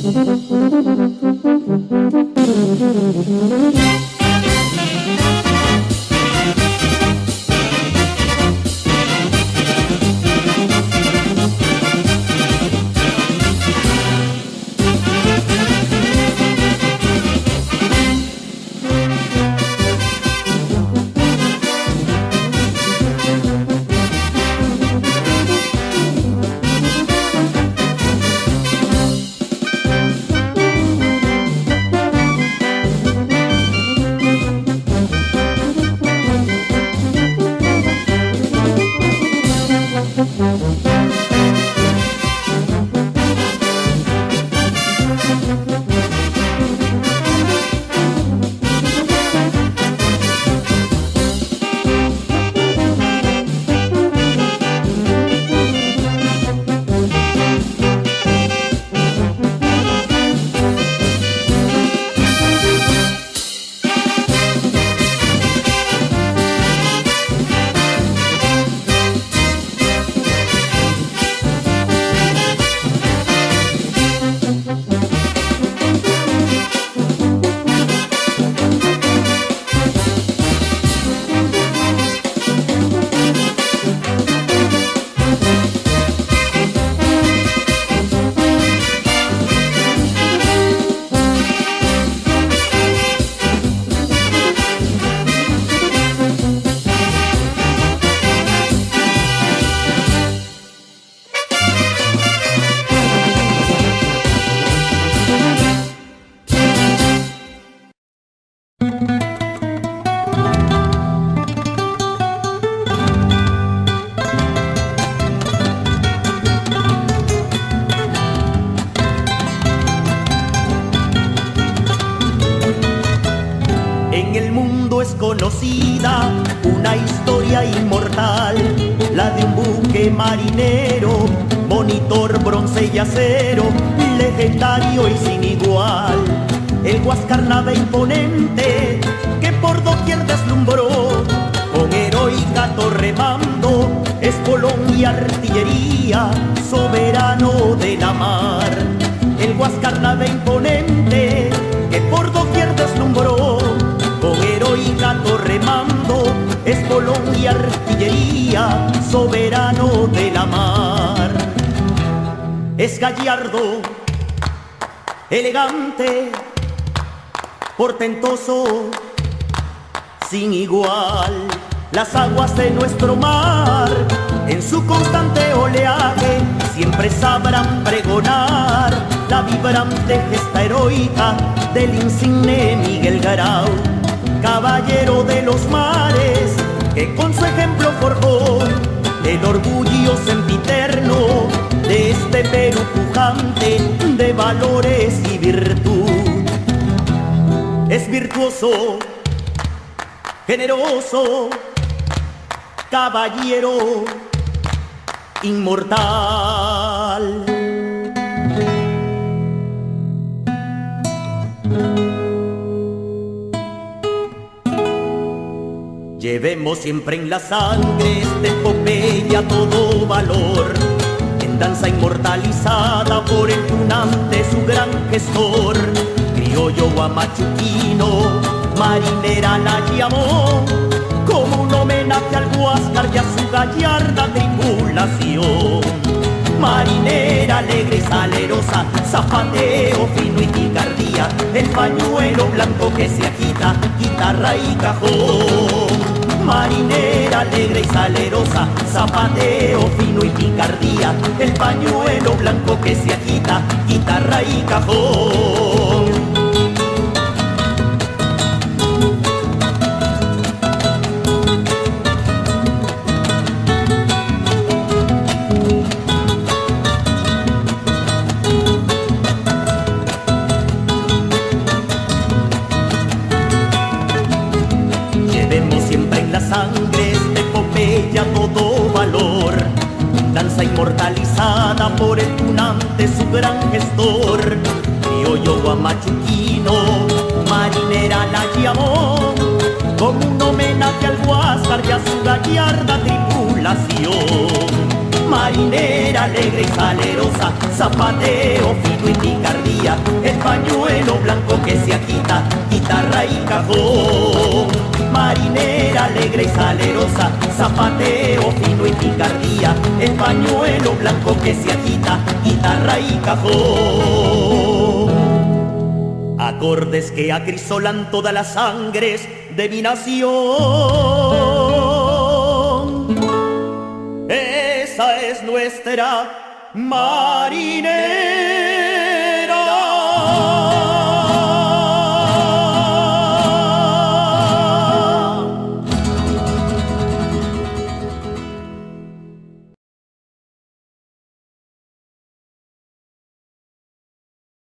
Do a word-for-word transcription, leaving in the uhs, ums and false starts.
Conocida una historia inmortal, la de un buque marinero, monitor, bronce y acero, legendario y sin igual. El Huáscar nave imponente que por doquier deslumbró, con heroica torre mando, espolón y artillería, soberano de la mar. El Huáscar nave imponente que por doquier deslumbró, con heroica torre mando, espolón y artillería, soberano de la mar. Es gallardo, elegante, portentoso, sin igual. Las aguas de nuestro mar, en su constante oleaje, siempre sabrán pregonar la vibrante gesta heroica del insigne Miguel Grau, caballero de los mares, que con su ejemplo forjó el orgullo sempiterno de este Perú pujante de valores y virtud. Es virtuoso, generoso, caballero inmortal. Llevemos siempre en la sangre esta epopeya todo valor, en danza inmortalizada por el tunante su gran gestor. Criollo guamachuquino, marinera la llamó, como un homenaje al Huáscar y a su gallarda tripulación. Marinera alegre y salerosa, zapateo fino y picardía, el pañuelo blanco que se agita, guitarra y cajón. Marinera alegre y salerosa, zapateo fino y picardía, el pañuelo blanco que se agita, guitarra y cajón. Sangre esta epopeya todo valor, danza inmortalizada por el tunante su gran gestor. Criollo guamachuquino, marinera la llamó, como un homenaje al Huáscar y a su gallarda tripulación. Marinera alegre y salerosa, zapateo fino y picardía, cajón. Marinera alegre y salerosa, zapateo fino y picardía, el pañuelo blanco que se agita, guitarra y cajón. Acordes que acrisolan todas las sangres de mi nación. Esa es nuestra marinera.